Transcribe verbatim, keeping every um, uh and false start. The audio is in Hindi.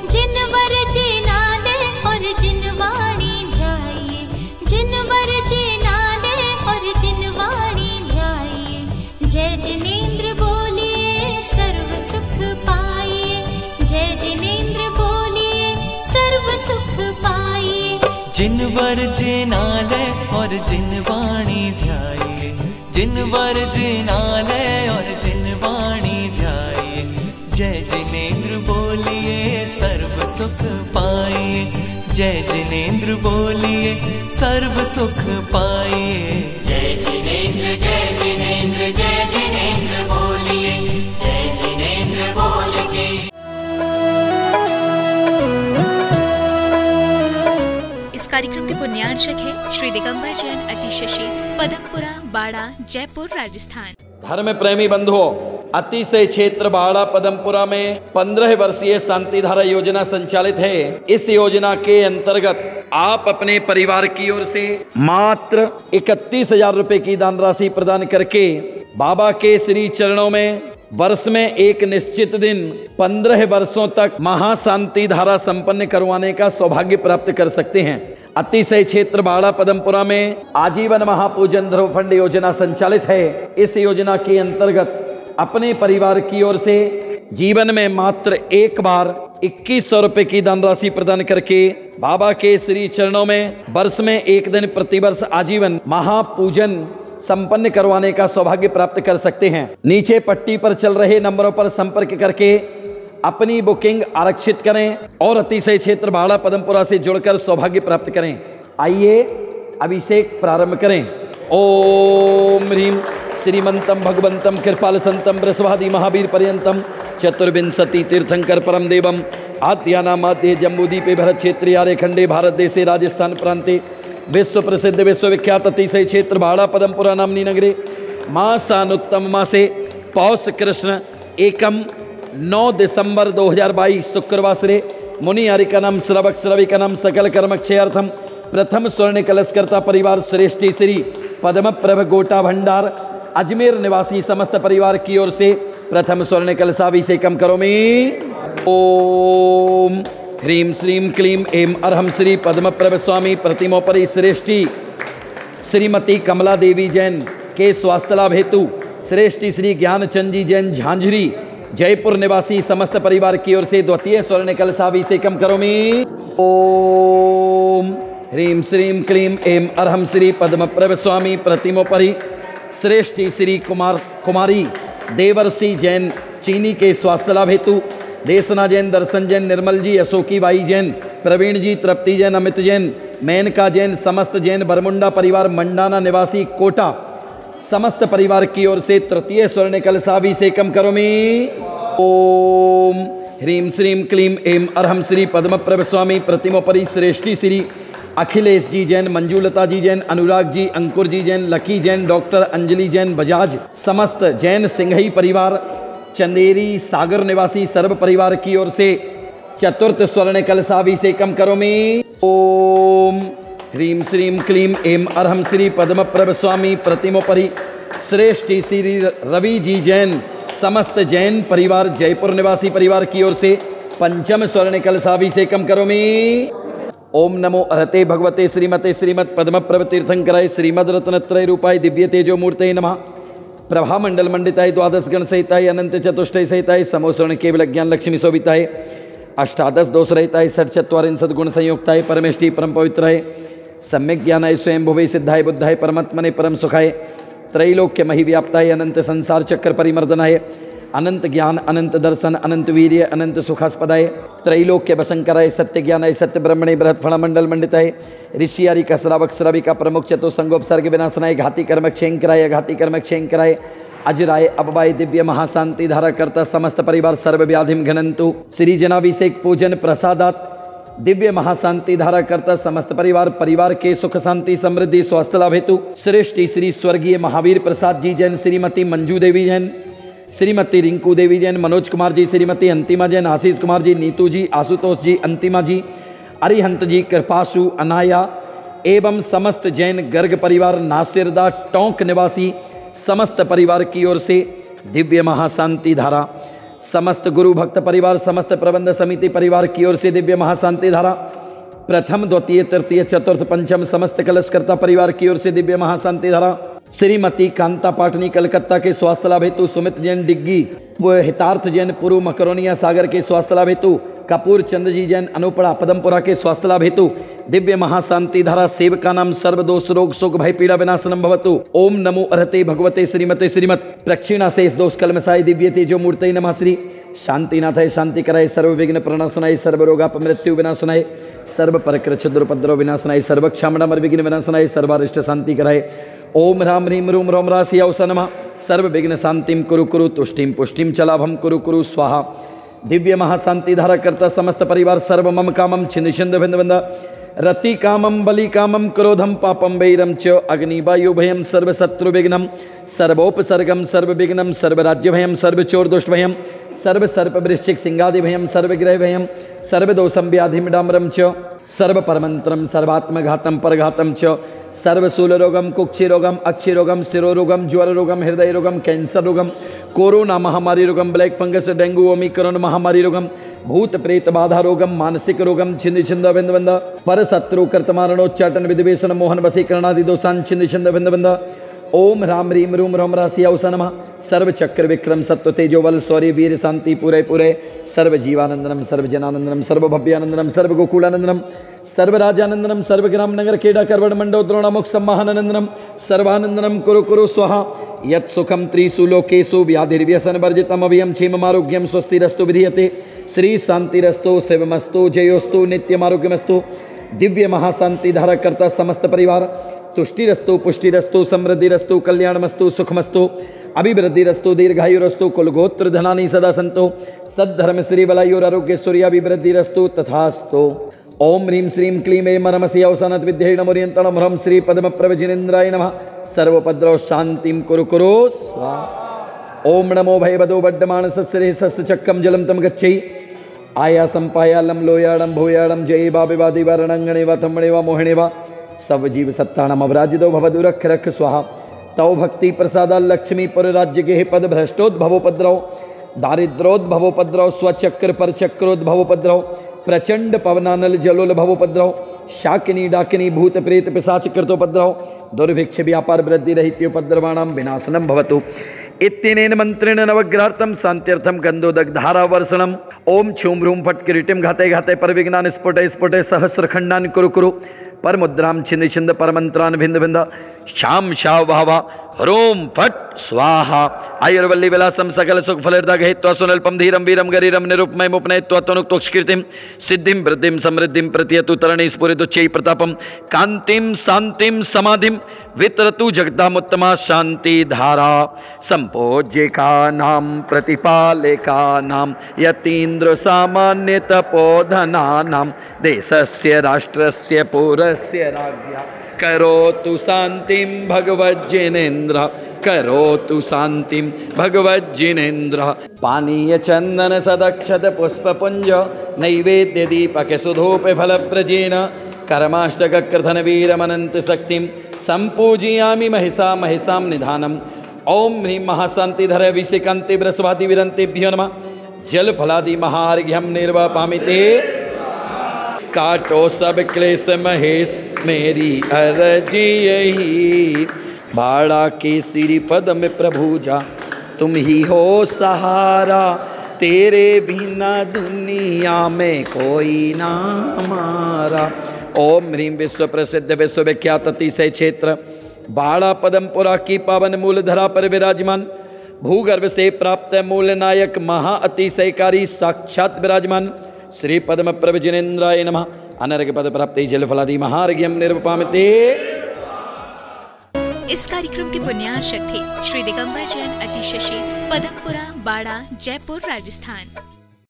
जिनवर जे नाले और जिनवाणी ध्याये, जिनवर जे नाले और जिनवाणी ध्याये। जय जिनेंद्र बोलिए सर्व सुख पाइए, जय जिनेंद्र बोलिए सर्व सुख पाइए। जिनवर जे नाले और जिनवाणी ध्याये, जिनवर जे नाले और जिनवाणी ध्याये। जय जिनेंद्र बोलिए सर्व सुख पाइए, जय जिनेंद्र बोलिए सर्व सुख पाइए। जय जिनेंद्र जय जिनेंद्र जय जिनेंद्र बोलिए, जय जिनेंद्र बोल के। इस कार्यक्रम के पुण्यार्चक है श्री दिगंबर जैन अतिशशी, पदमपुरा, बाड़ा, जयपुर, राजस्थान। धर्म प्रेमी बंधुओं, अतिशय क्षेत्र बाड़ा पदमपुरा में पंद्रह वर्षीय शांति धारा योजना संचालित है। इस योजना के अंतर्गत आप अपने परिवार की ओर से मात्र इकतीस हजार रुपए की दान राशि प्रदान करके बाबा के श्री चरणों में वर्ष में एक निश्चित दिन पंद्रह वर्षों तक महाशांति धारा संपन्न करवाने का सौभाग्य प्राप्त कर सकते हैं। अतिशय क्षेत्र बाड़ा पदमपुरा में आजीवन महापूजन ध्रुव फंड योजना संचालित है। इस योजना के अंतर्गत अपने परिवार की ओर से जीवन में मात्र एक बार इक्कीस सौ रुपए की दान राशि प्रदान करके बाबा के श्री चरणों में वर्ष में एक दिन प्रतिवर्ष आजीवन महापूजन संपन्न करवाने का सौभाग्य प्राप्त कर सकते हैं। नीचे पट्टी पर चल रहे नंबरों पर संपर्क करके अपनी बुकिंग आरक्षित करें और अतिशय क्षेत्र बाड़ा पदमपुरा से जुड़कर सौभाग्य प्राप्त करें। आइए अभिषेक प्रारंभ करें। ओम ह्रीम श्रीमंतम भगवंतम कृपाल संतम बृहस्पति महावीर पर्यंतम चतुर्विंशति तीर्थंकर परम देवम आद्यानामाद्य जम्बूदीपे भरत क्षेत्रे आर्य खंडे भारत देशे राजस्थान प्रांते विश्व प्रसिद्ध विश्वविख्यात अतिशय क्षेत्र बाड़ा पदमपुरा नामनी नगरे मासानुत्तम मासे पौष कृष्ण एकम नौ दिसंबर दो हजार बाईस शुक्रवासरे मुनि हरिकनम श्रवक श्रविकनम सकल कर्मक्षयार्थम प्रथम स्वर्ण कलशकर्ता परिवार श्रेष्ठी श्री पद्म प्रभ गोटा भंडार अजमेर निवासी समस्त परिवार की ओर से प्रथम स्वर्ण कलशाभिषेकम करोमि। ओम ह्रीम श्रीम क्लीम एम अर्हम श्री पद्म प्रभ स्वामी प्रतिमोपरि श्रेष्ठी श्रीमती कमला देवी जैन के स्वास्थ्य लाभ हेतु श्रेष्ठी श्री ज्ञानचंद जी जैन झांझरी जयपुर निवासी समस्त परिवार की ओर से द्वितीय स्वर्ण कलशाभिषेकम करोमि। ओम ह्रीम श्रीम क्लीम एम अर्हम श्री पद्म प्रभ स्वामी प्रतिमोपरि श्रेष्ठी श्री कुमार कुमारी देवर्षि जैन चीनी के स्वास्थ्य लाभ हेतु देशना जैन, दर्शन जैन, निर्मल जी, अशोकी बाई जैन, प्रवीण जी, तृप्ति जैन, अमित जैन, मेनका जैन, समस्त जैन बरमुंडा परिवार मंडाना निवासी कोटा समस्त परिवार की ओर से तृतीय स्वर्ण कलशाभिषेकम करोमि। ओम ह्रीम श्रीम क्लीम एम अर्हम श्री पद्म प्रभ स्वामी प्रतिमोपरि श्रेष्ठी श्री अखिलेश जी जैन, मंजूलता जी जैन, अनुराग जी, अंकुर जी जैन, लकी जैन, डॉक्टर अंजलि जैन बजाज समस्त जैन सिंघई परिवार चंदेरी सागर निवासी सर्व परिवार की ओर से चतुर्थ स्वर्ण कलशाभिषेकम करोमि। ओम ह्रीम श्रीम क्लीम एम अर्हम श्री पद्म प्रभ स्वामी प्रतिमोपरि श्रेष्ठी श्री रवि जी जैन समस्त जैन परिवार जयपुर निवासी परिवार की ओर से पंचम स्वर्ण कलशाभिषेकम करोमि। ओम नमो अरहते भगवते श्रीमते श्रीमद पद्म प्रभ तीर्थंकराय श्रीमद रत्नत्रय रूपाय दिव्य तेजो मूर्तये नमः। प्रभा मंडल मंडिताय द्वादश गण सहिताय अनंत चतुष्टय सहिताय समोसर्ण केवल ज्ञान लक्ष्मी शोभिताय अष्टादश दोष रहिताय षट्चत्वारिंशत् गुण संयुक्ताय परमेष्टि परम पवित्राय सम्यक ज्ञानाय स्वयं भुवै सिद्धाय बुद्धाय परमात्मने परम सुखाय त्रैलोक्य महि व्याप्ताय अनंत संसार चक्र परिमर्दनाय अनंत ज्ञान अनंत दर्शन अनंत वीर्य अनंत सुखास्पदाय त्रैलोक्य वशंकराय सत्य ज्ञानाय सत्य ब्रह्मणे बृहत् फण मंडल मंडिताय ऋषि आरिका श्रावक श्राविका प्रमुख चतुसंगोपसर्ग विनाशनाय घाती कर्म क्षेंकराय घाती कर्म क्षेंकराय अजराय अबवाय दिव्य महाशांति धारा करता समस्त परिवार सर्व व्याधिम घनंतु श्री जनाभिषेक पूजन प्रसादात दिव्य महाशांति धारा करता समस्त परिवार परिवार के सुख शांति समृद्धि स्वास्थ्य लाभ हेतु श्रेष्ठी श्री स्वर्गीय महावीर प्रसाद जी जैन, श्रीमती मंजू देवी जैन, श्रीमती रिंकू देवी जैन, मनोज कुमार जी, श्रीमती अंतिमा जैन, आशीष कुमार जी, नीतू जी, आशुतोष जी, अंतिमा जी, अरिहंत जी, कृपाशु, अनाया एवं समस्त जैन गर्ग परिवार नासिरदा टोंक निवासी समस्त परिवार की ओर से दिव्य महाशांति धारा समस्त गुरु भक्त परिवार, समस्त प्रबंध समिति परिवार की ओर से दिव्य महाशांति धारा प्रथम द्वितीय तृतीय चतुर्थ पंचम समस्त कलशकर्ता परिवार की ओर से दिव्य महाशांति धारा श्रीमती कांता पाटनी कलकत्ता के स्वास्थ्य लाभ हेतु, सुमित जैन डिग्गी व हितार्थ जैन पूर्व मकरोनिया सागर के स्वास्थ्य लाभ हेतु, कपूर चंद्रजी जैन अनुपड़ा पदमपुरा के स्वास्थ्य लाभ हेतु दिव्य महाशांति धारा सेवका नाम सर्वदोष रोग शोक भय पीड़ा विनाशनम भवतु। ओम नमो अर्हते भगवते श्रीमते श्रीमत प्रक्षिणा शेष दोष कलमसाय दिव्य तेजो मूर्तये नमः। श्री शांतिनाथाय शांति कराय सर्व विघ्न प्रणाशनाय सर्व रोगाप मृत्यु विनाशनाय सर्व परकृ क्षुद्रोपद्रव विनाशनाय सर्व क्षामणमर विघ्न विनाशनाय सर्वारिष्ट शांति कराय। ओम राम ह्रीम रूम रोम राशि अवसा नमः। सर्व विघ्न शांतिम कुरु कुरु तुष्टिम पुष्टिम चलाभम कुरु कुरु स्वाहा। दिव्य महाशांति धारा करता समस्त परिवार सर्व मम कामम छिन्न छिंद भिंद भिंद रति कामम बलि कामम क्रोधम पापम वैरम च अग्निवायु भयम सर्व शत्रु विघ्नम सर्वोपसर्गम सर्व विघ्नम सर्व राज्य भयम सर्व चोर दुष्ट भयम सर्व सर्प वृश्चिक सिंगादि भयम सर्व ग्रह भयम सर्व दोषम व्याधिम डामरम च सर्व परमंत्रम सर्वात्मघातम परघातम च सर्व शूल रोगम कुक्षि रोगम अक्षि रोगम शिरोरोगम ज्वर रोगम हृदय रोगम कैंसर रोगम कोरोना महामारी रोगम ब्लैक फंगस डेंगू ओमिक्रॉन महामारी रोगम भूत प्रेत बाधा रोगम मानसिक रोगम छिन्न छिंद भिंद भिंद पर शत्रु कर्तमारणोच्चाटन विधिवेशन मोहन वशीकरणादि दोषान छिन्न छिंद भिंद भिंद। ओम राम रीम रूम रोम राशि अवसा नमः। सर्व चक्र विक्रम सत्व तेजो बल शौर्य वीर शांति पूरे पूरे सर्व जीवानंदनम सर्व जनानंदनम सर्व भव्यानंदनम सर्व गोकुलानंदनम सर्व राजानंदनम सर्व ग्राम नगर खेड़ा करवड़ मंडो द्रोणामुख सम्माहानंदनम सर्वानंदनम कुरु कुरु स्वाहा। यत् सुखम त्रिषु लोकेषु व्याधिर्व्यसन वर्जितम अभयम क्षेम आरोग्यम स्वस्तिरस्तु विधीयते। श्री शांतिरस्तु शिवमस्तु जयोस्तु नित्यम आरोग्यमस्तु। दिव्य महाशांति धारा करता समस्त परिवार तुष्टिरस्तु पुष्टिरस्तु समृद्धिरस्तु कल्याणमस्तु सुखमस्तु अभिवृद्धिरस्तु दीर्घायुरस्तु कुलगोत्र धनानि सदा सन्तु सद्धर्म श्री बलायुर आरोग्य सूर्याभिवृद्धिरस्तु तथास्तु। ओम ह्रीं श्रीं क्लीं ऐं मरमसि अवसानत विद्यै नमोरियन्तणं ह्रं श्री पद्म प्रवजिनेन्द्राय नमः। सर्वोपद्रव शांतिं कुरु कुरु स्वाहा। ओम नमो भयवदो बड्डमानसस्रे सस्य चक्रम जलम तम गच्छै आयासं पायालं लोयाडं भूयाडं जय बाबिवादि वर्णंगणे वा तमणे वा मोहणे वा सब जीव सत्तानम अवराजितो भवदु रख रख स्वाहा। तव भक्ति प्रसादा लक्ष्मी पर राज्य के पद भ्रष्टोद्भवोपद्रव दारिद्रोद्भवोपद्रव स्वचक्र पर चक्रोद्भवोपद्रव प्रचंड पवनानल जलोल्भवोपद्रव शाकिनी डाकिनी भूत प्रेत पिशाच कृतोपद्रव दुर्भिक्ष व्यापार वृद्धि रहित्योपद्रवाणां विनाशनम भवतु। इत्यनेन मंत्रेण नवग्रहार्थम शांत्यर्थम गंधोदग्धारावर्षणम। ओम छूम ह्रूम फट किरीटिम घाते घाते पर विघ्नान स्फुटे स्फुटे सहस्रखंडान कुरु कुरु पर मुद्राम छिंद छिंद पर मंत्रान भिंद भिंद शाम शाव भावा ह्रूम फट स्वाहा। आयुर्वल्ली विलासम सकल सुख फलदा गहित्वा सुनल्पम धीरम वीरम गरीरम निरूपमय मुपनयित्वा तनुक्तोक्षकीर्तिम सिद्धिम वृद्धिम समृद्धिम प्रत्यतु तरणि स्फुरितुच्चै प्रतापम कांतिम शांतिम समाधिम वितरतु जगदामुत्तमा शांति धारा। संपोज्यका नाम प्रतिपालिका नाम यतीन्द्र सामान्य तपोधना नाम देशस्य राष्ट्रस्य पुरस्य राज्ञा करोतु शांतिम भगवज्जिनेन्द्र करोतु शांतिम भगवज्जिनेन्द्र। पानीय चंदन सदक्षत पुष्पपुंज नैवेद्य दीपक सुधूप फल प्रजेन कर्माष्टक कृधन वीरमनंत शक्तिम संपूजयामि महिषा महिषां निधानम। ओम ह्रीं महाशांति धर विषिकांति बृहस्पति विरंतेभ्यो नमः। जल फलादि महार्घ्यम निर्वापामि ते काटो सब क्लेश महेश मेरी अर्जी यही। बाड़ा के सिरी पद में प्रभु जा तुम ही हो सहारा तेरे बिना दुनिया में कोई ना हमारा। ओम ह्रीं विश्व प्रसिद्ध विश्व विख्यात अतिशय क्षेत्र बाड़ा पदमपुरा की पावन मूल धरा पर विराजमान भूगर्भ से प्राप्त मूल नायक महा अतिशयकारी साक्षात विराजमान श्री पद्म प्रवजिनेन्द्राय नमः। अनर्घ पद प्राप्ति जल फलादि महार्घ्यम निर्वपामते। इस कार्यक्रम के पुण्यार्चक थे श्री दिगंबर जैन अतिशशील पदमपुरा बाड़ा जयपुर राजस्थान।